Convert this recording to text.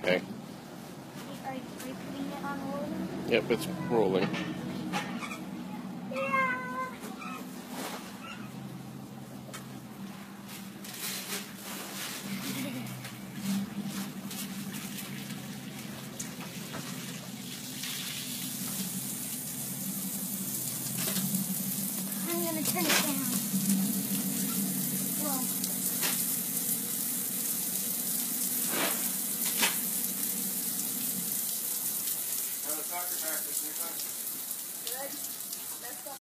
Okay. Are you putting it on rolling? Yep, it's rolling. I'm gonna turn it down. Whoa. How was soccer practice, Nico? Good.